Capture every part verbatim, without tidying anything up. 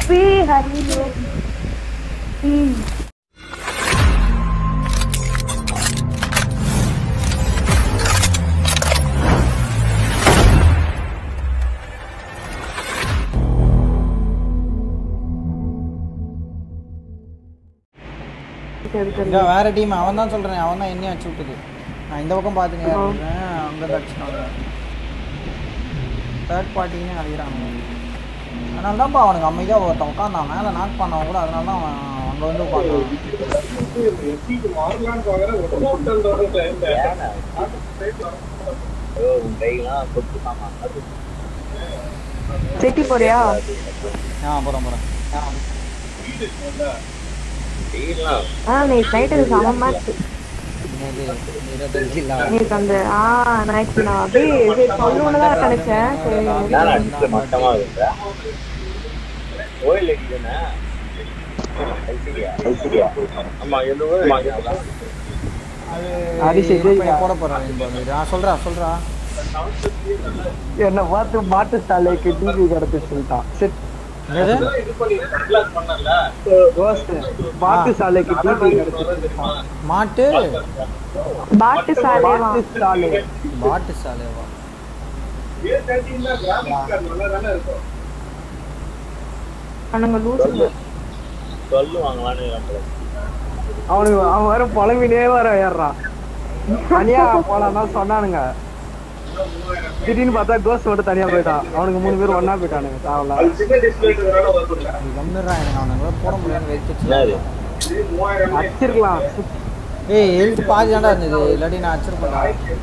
B Hari ம் வேற team அவன் தான் சொல்றேன் அவன் தான் என்னையும் அடிச்சு விட்டது நான் இந்த பக்கம் பார்த்துங்க அங்கே அடிச்சுனாங்க தேர்ட் பார்ட்டின்னு அடிக்கிறாங்க அதனால தான்ப்பா அவனுக்கு அமைதியாக ஒருத்தன் உட்காந்தான் மேலே நாக் பண்ணவன் கூட அதனால தான் அவன் அங்கே வந்து உட்காந்தான் செட்டி போறியா ஆ போகிறேன் போகிறேன் ஆ நீ நைட்டு செம மேட்ச் நீக்கு அந்த ஆ நைட்டு நான் அப்படியே சொல்லணும்னு தான் நினைச்சேன் போட போறேன் நான் சொல்றேன் சொல்றா என்ன பார்த்து மாட்டு சாலைக்கு டிவி கிடைச்சு சொல்லிட்டான் மாட்டு சாலைக்கு டிவி கிடைச்சு மாட்டு பாட்டு சாலை சாலை பாட்டு சாலைவா அவனுங்க லூசுங்க அவனுக்கு அவன் வேற புலம்பினே வர ஏறான் தனியா போலான்னா சொன்னானுங்க திடீர்னு பார்த்தா கோஸ் மட்டும் தனியா போயிட்டான் அவனுக்கு மூணு பேர் ஒன்னா போயிட்டானுங்க தாவல போட முடியாது அடிச்சிருக்கலாம் ஏய் ஹெல்த் பாதி தாண்டா இருந்தது இல்லாட்டி நான் அடிச்சிருப்பேன்டா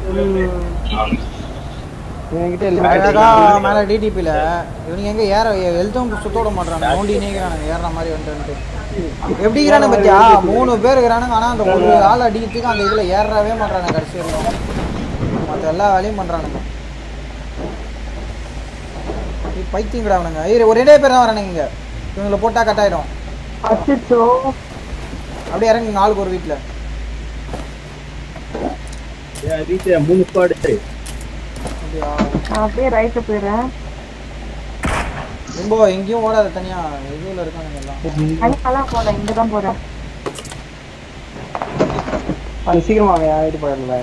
மேலே டிடிபியில் இவனுங்க எங்கே ஏற ஹெல்த்தும் சுத்த விட மாட்டானுங்க நோண்டி நீக்கிறானுங்க ஏறுற மாதிரி வந்துட்டு எப்படி இருக்கிறானு பத்தியா மூணு பேர் இருக்கிறானுங்க ஆனால் அந்த ஒரு ஆள் அடிக்கிறதுக்கு அந்த இதில் ஏறவே மாட்டானுங்க கடைசி வரைக்கும் மற்ற எல்லா வேலையும் பண்ணுறானுங்க பைத்தியம் கிடாவனுங்க ஐயோ ஒரு ரெண்டே பேர் தான் வரானுங்க இங்கே இவங்களை போட்டால் கட் ஆகிடும் அப்படியே இறங்குங்க ஆளுக்கு ஒரு வீட்டில் மூணு ஸ்குவாட் அப்படியே ரைட்டு போயிடுறேன் ரொம்ப எங்கேயும் ஓடாத தனியா இதுல இருக்கானுங்க எல்லாம் தனியாலாம் போல இங்க தான் போறேன் அது சீக்கிரமா ஆயிட்டு போயிடல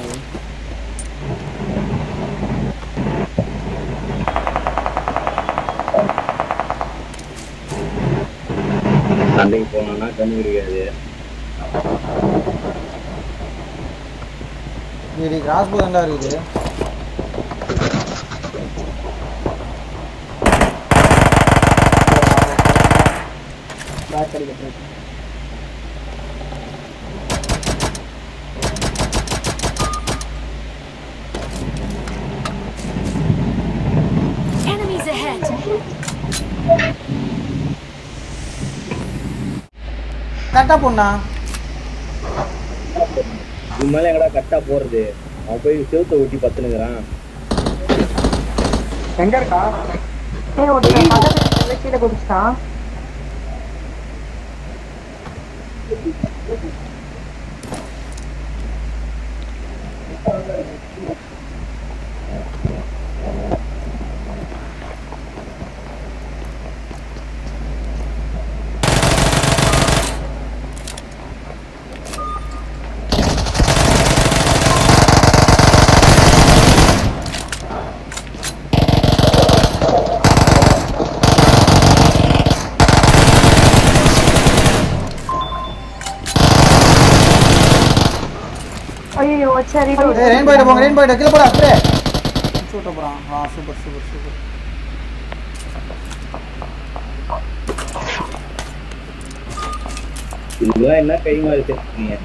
சண்டைக்கு போனோம்னா கண்ணு கிடைக்காது இது கிராஸ் போதண்டா இருக்குது Enemies ahead. கரெக்டா போண்ணா இது மேல எங்கடா கரெக்டா போறது அவன் போய் செவுத்த ஒட்டி பத்துனுக்குறான் எங்க இருக்கா ஏய் ஒரு பக்கத்துல கீழ குடிச்சான் ஐயோ சரி ஏய் ரெயின் பாய்ட்ட போங்க ரெயின் பாய்ட்ட கீழ போடா ஸ்ப்ரே ஷூட் போறான் ஆ சூப்பர் சூப்பர் சூப்பர் இதெல்லாம் என்ன கை மாதிரி செஞ்சீங்க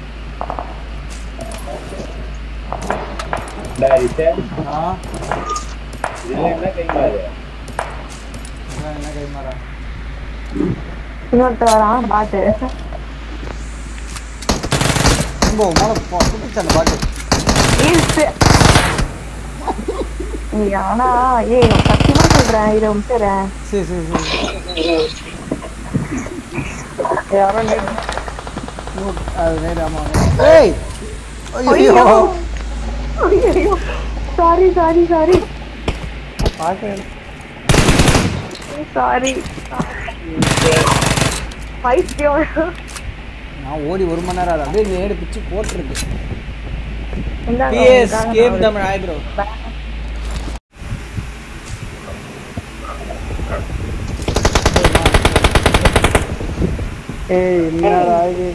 டாரிச்சே ஆ இதெல்லாம் என்ன கை மாதிரி இதெல்லாம் என்ன கை மாறா இன்னொருத்த வரான் பாட்டு ரொம்ப மேல சுத்திச்சு அந்த பாட்டு ஆனா ஏய் சத்தியமா சொல்றேன் இதை விட்டுறேன் சரி சரி சரி யாரோ அது நேரா ஆமா ஏய் ஐயோ ஐயோ சாரி சாரி சாரி பாக்க சாரி பைத்தியம். நான் ஓடி ஒரு மணி நேரம் ஆகுது. அப்படியே நேடு பிச்சு போட்டுருக்கு. இந்தாங்க, பிஎஸ் உங்களுக்காக கேம் நான் தமிழ் ஆய் ப்ரோ. ஏய் என்னடா இது?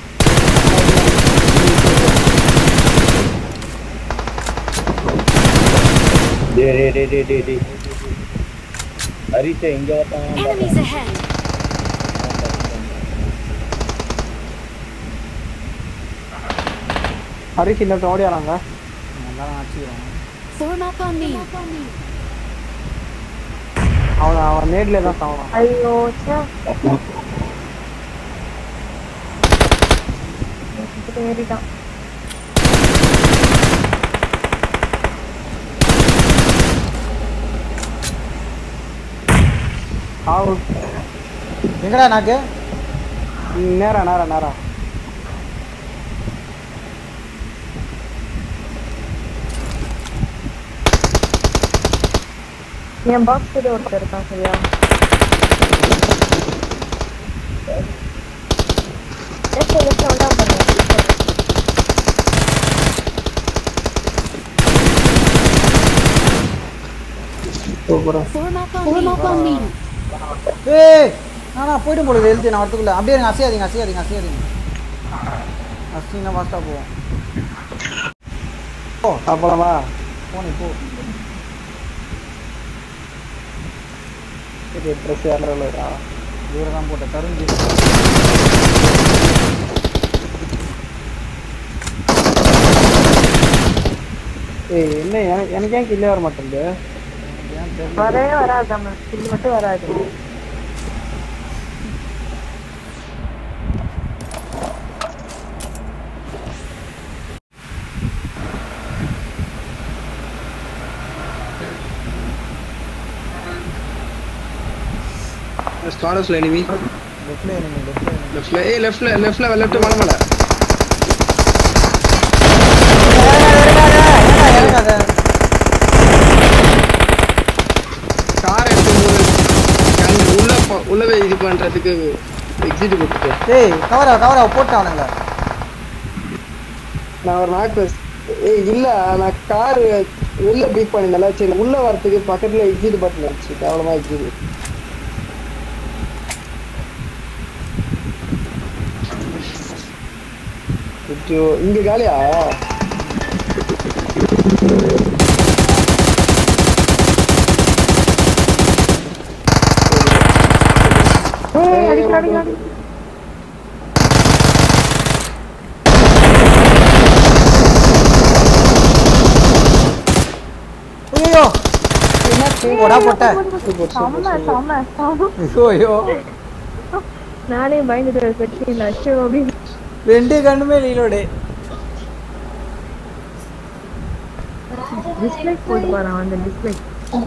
டேய் டேய் டேய் டேய் டேய் டேய். ஹரிஷ் எங்க வந்தான்? Enemies ahead. ஹரிஷ் இந்த ஓடியாராங்க. எல்லாரும் ஆச்சிடுறாங்க. Form up on me. அவன் அவன் நேட்ல தான் சாவறான். ஐயோ ச்சே. ஏறிட்டான். ஆவு எங்கடா நாக்கு? நேரா நேரா நேரா. என் பாக்ஸ் கிட்ட ஒருத்தர் இருக்கான் சரியா? லெஃப்ட் லெஃப்ட் வந்தா பாருங்க. சூப்பரா. Form up on Form up on me. ஏய் நானா போய்ட்டு போடுது எழுதி நான் வரதுக்குள்ள. அப்படியே இருங்க, அசையாதீங்க அசையாதீங்க அசையாதீங்க. அசினா ஃபாஸ்டா போவோம். ஓ அப்பறமா போனே போ. இது ட்ரெஸ் யாரலடா. வேற தான் போட்ட தருஞ்சி. ஏய் என்ன எனக்கு எனக்கு ஏன் கில்லே வர மாட்டேங்குது? வரவே வராது நம்ம ஸ்கில் மட்டும் வராது. ஸ்காடஸ்ல எனிமி. லெஃப்ட்ல enemy லெஃப்ட்ல. லெஃப்ட்ல ஏய் லெஃப்ட்ல லெஃப்ட்ல லெஃப்ட் மல மல. இறங்காத. கார் எடுக்கும்போது கண் உள்ள போ- உள்ளவே இது பண்றதுக்கு எக்ஸிட் கொடுத்து. ஏய் கவரா கவரா போட்டானுங்க. நான் ஒரு நாக்கு ஏய் இல்ல நான் கார் உள்ள பீக் பண்ணினல சரி உள்ள வரதுக்கு பக்கத்துல எக்ஸிட் பட்டன் இருந்துச்சு. அவ்வளவுதான் எக்ஸிட். ஐயோ இங்க காலியா? ஏய் அடிக்க அடிக்க அடிக்க. ஐயோ போடா போட்ட. செம்ம செம்ம செம்ம. ஐயோ ஐயோ நானே பயந்துட்டு பெட்டி நஷ்டம் அப்படின்னு. ரெண்டு கண்ணுமே ரீலோடு. டிஸ்லைக் போட்டு போறான் அந்த டிஸ்லைக்.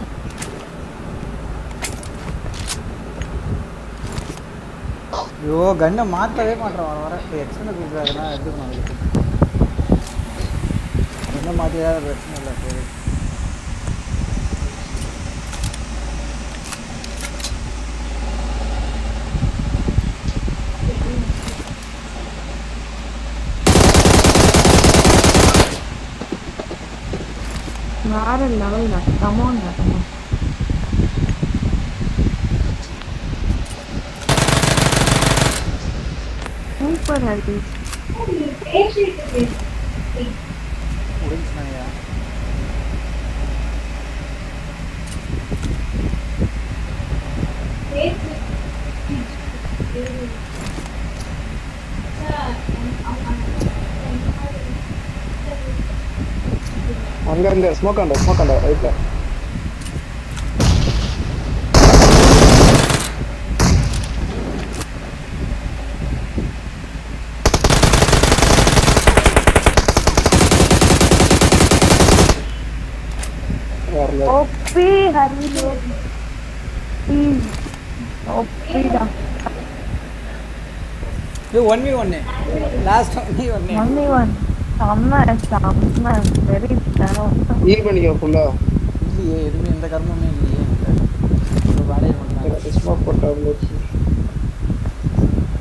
ஐயோ கண்ணை மாற்றவே மாட்டேன் வர வர. எக்ஸ்டர்னல் கொடுக்குறாருன்னா எடுத்துக்கணும். அதுக்கு கண்ணை மாற்றிதான் பிரச்சனை இல்லை. சரி வேற லெவல்ல கமான் கமான். சூப்பர் ஹரிஷ். முடிஞ்சுனாயா? அங்க அங்க ஸ்மோக் ஆண்டா ஸ்மோக் ஆண்டா ரைட்ல. ஓபி ஹரிஷ். ஓபிடா. இது ஒன் வி ஒன்னு லாஸ்ட் ஒன் வி ஒன்னு. One v one. செம்ம செம்ம வெரி தரம். ஹீல் பண்ணிக்கோ ஃபுல்லா. இல்லையே எதுவுமே எந்த கர்மமே இல்லையே. ஒரு வேலையை பண்ணாங்க. ஸ்மோக் போட்டா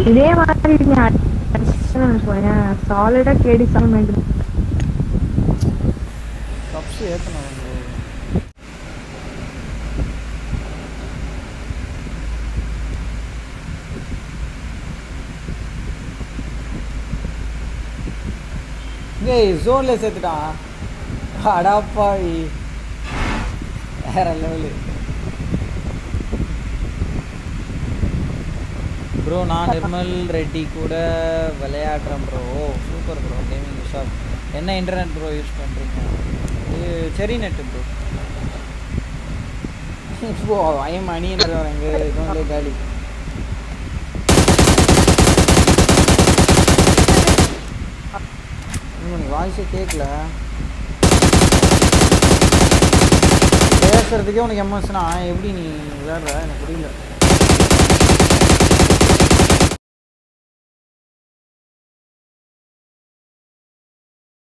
இதே மாதிரி நீ சாலிடா கேடி சமையல் கப்ஸ் ஏத்தணும் ஏய் ஜோன்ல சேர்த்துட்டான் அடாப்பாவி வேற லெவலு ப்ரோ நான் நிர்மல் ரெட்டி கூட விளையாடுறேன் bro super bro gaming shop என்ன இன்டர்நெட் ப்ரோ யூஸ் பண்ணுறீங்க இது செரி நெட்டு ப்ரோ இப்போ ஐயம் அணின்றது வரேங்க ஜோன்லேயே காலி உனக்கு வாய்ஸே கேட்கல பேசுறதுக்கே உனக்கு எம்எஸ்னா எப்படி நீ விளையாடுற எனக்கு புரியல